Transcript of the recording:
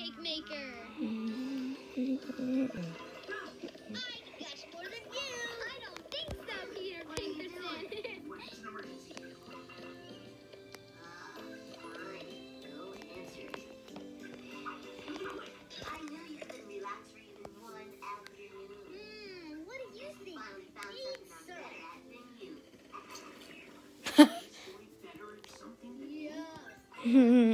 pancake maker. I got more than you. I don't think so, Peter Pinkerson. No answers. I knew you couldn't relax for even one afternoon. What do you think? Finally found something I'm better at than you. Yeah.